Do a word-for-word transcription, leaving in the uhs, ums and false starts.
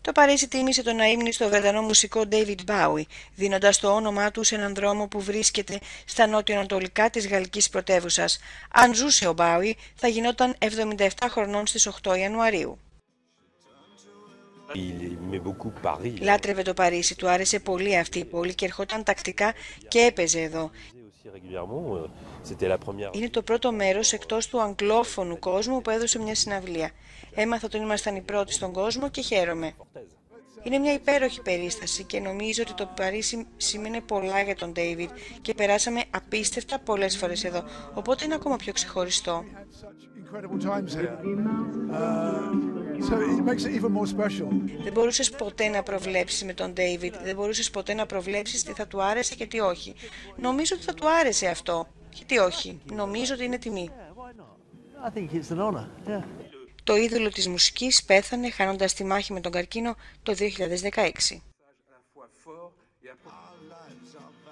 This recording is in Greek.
Το Παρίσι τίμησε τον αείμνηστο Βρετανό μουσικό David Bowie, δίνοντας το όνομά του σε έναν δρόμο που βρίσκεται στα νότιο-ανατολικά της γαλλικής πρωτεύουσας. Αν ζούσε ο Bowie, θα γινόταν εβδομήντα επτά χρονών στις οκτώ Ιανουαρίου. Λάτρευε το Παρίσι, του άρεσε πολύ αυτή η πόλη και ερχόταν τακτικά και έπαιζε εδώ. Είναι το πρώτο μέρος εκτός του αγγλόφωνου κόσμου που έδωσε μια συναυλία. Έμαθα ότι ήμασταν οι πρώτοι στον κόσμο και χαίρομαι. Είναι μια υπέροχη περίσταση και νομίζω ότι το Παρίσι σημαίνει πολλά για τον David και περάσαμε απίστευτα πολλές φορές εδώ, οπότε είναι ακόμα πιο ξεχωριστό. Δεν μπορούσες ποτέ να προβλέψεις με τον David, δεν μπορούσες ποτέ να προβλέψεις τι θα του άρεσε και τι όχι. Νομίζω ότι θα του άρεσε αυτό και τι όχι. Νομίζω ότι είναι τιμή. Το είδωλο της μουσικής πέθανε χάνοντας τη μάχη με τον καρκίνο το δύο χιλιάδες δεκαέξι.